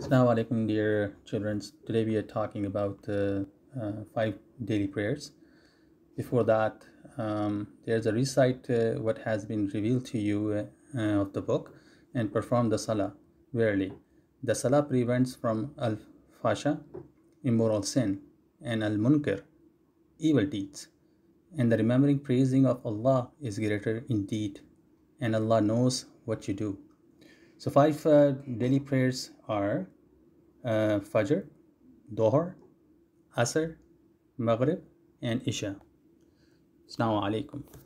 Assalamu alaikum, dear children. Today we are talking about 5 daily prayers. Before that, there's a recite what has been revealed to you of the book and perform the Salah. Verily, the Salah prevents from al-fasha, immoral sin, and al-munkar, evil deeds. And the remembering praising of Allah is greater indeed, and Allah knows what you do. So 5 daily prayers are Fajr, Dohar, Asr, Maghrib, and Isha. Assalamu alaikum.